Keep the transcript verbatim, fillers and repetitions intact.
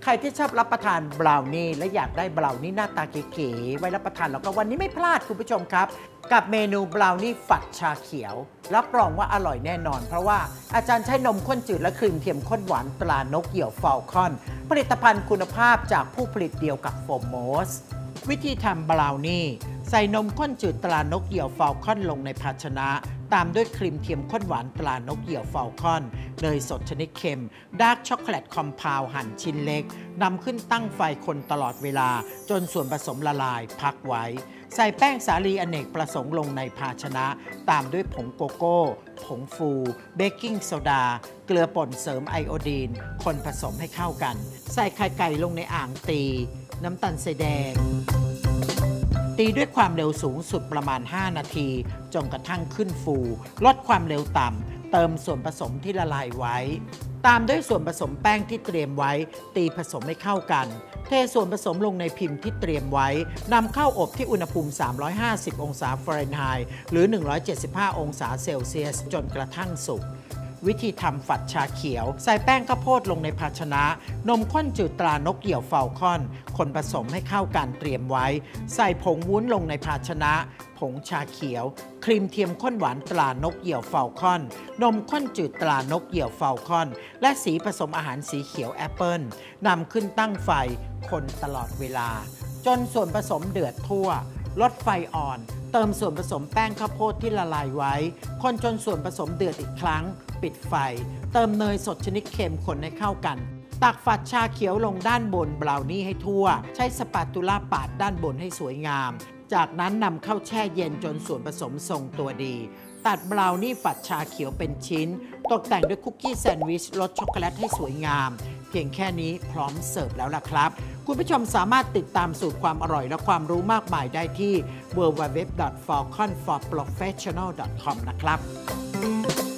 รที่ชอบรับประทานบราวนี่และอยากได้บราวนี่หน้าตาเก๋ๆไว้รับประทานแล้วก็วันนี้ไม่พลาดคุณผู้ชมครับกับเมนูบราวนี่ฝัดชาเขียวรับรองว่าอร่อยแน่นอนเพราะว่าอาจารย์ใช้นมข้นจืดและครีมเทียมข้นหวานตรานกเหยี่ยวฟอลคอนผลิตภัณฑ์คุณภาพจากผู้ผลิตเดียวกับโฟมโมสวิธีทำบราวนี่ใส่นมข้นจืดตรานกเหยี่ยวฟอลคอนลงในภาชนะตามด้วยครีมเทียมข้นหวานตรานกเหยี่ยวฟอลคอนเนยสดชนิดเค็มดาร์กช็อกโกแลตคอมเพลด์หั่นชิ้นเล็กนำขึ้นตั้งไฟคนตลอดเวลาจนส่วนผสมละลายพักไว้ใส่แป้งสาลีอเนกประสงค์ลงในภาชนะตามด้วยผงโกโก้ผงฟูเบกกิ้งโซดาเกลือป่นเสริมไอโอดีนคนผสมให้เข้ากันใส่ไข่ไก่ลงในอ่างตีน้ำตาลทรายแดงตีด้วยความเร็วสูงสุดประมาณห้านาทีจนกระทั่งขึ้นฟูลดความเร็วต่ำเติมส่วนผสมที่ละลายไว้ตามด้วยส่วนผสมแป้งที่เตรียมไว้ตีผสมให้เข้ากันเทส่วนผสมลงในพิมพ์ที่เตรียมไว้นำเข้าอบที่อุณหภูมิสามร้อยห้าสิบองศาฟาเรนไฮต์หรือหนึ่งร้อยเจ็ดสิบห้าองศาเซลเซียสจนกระทั่งสุกวิธีทำฝัดชาเขียวใส่แป้งข้าวโพดลงในภาชนะนมข้นจืดตรานกเหยี่ยวฟอลคอนคนผสมให้เข้ากันเตรียมไว้ใส่ผงวุ้นลงในภาชนะผงชาเขียวครีมเทียมข้นหวานตรานกเหยี่ยวฟอลคอนนมข้นจืดตรานกเหยี่ยวฟอลคอนและสีผสมอาหารสีเขียวแอปเปิลนำขึ้นตั้งไฟคนตลอดเวลาจนส่วนผสมเดือดทั่วลดไฟอ่อนเติมส่วนผสมแป้งข้าวโพดที่ละลายไว้คนจนส่วนผสมเดือดอีกครั้งปิดไฟเติมเนยสดชนิดเค็มคนให้เข้ากันตักฝัดชาเขียวลงด้านบนบราวนี่ให้ทั่วใช้สปาตูล่าปาดด้านบนให้สวยงามจากนั้นนำเข้าแช่เย็นจนส่วนผสมทรงตัวดีตัดบราวนี่ฝัดชาเขียวเป็นชิ้นตกแต่งด้วยคุกกี้แซนด์วิชรสช็อกโกแลตให้สวยงามเพียงแค่นี้พร้อมเสิร์ฟแล้วล่ะครับคุณผู้ชมสามารถติดตามสูตรความอร่อยและความรู้มากมายได้ที่ ดับเบิลยู ดับเบิลยู ดับเบิลยู ดอท ฟอลคอน ฟอร์ โปรเฟชชั่นแนล ดอท คอม นะครับ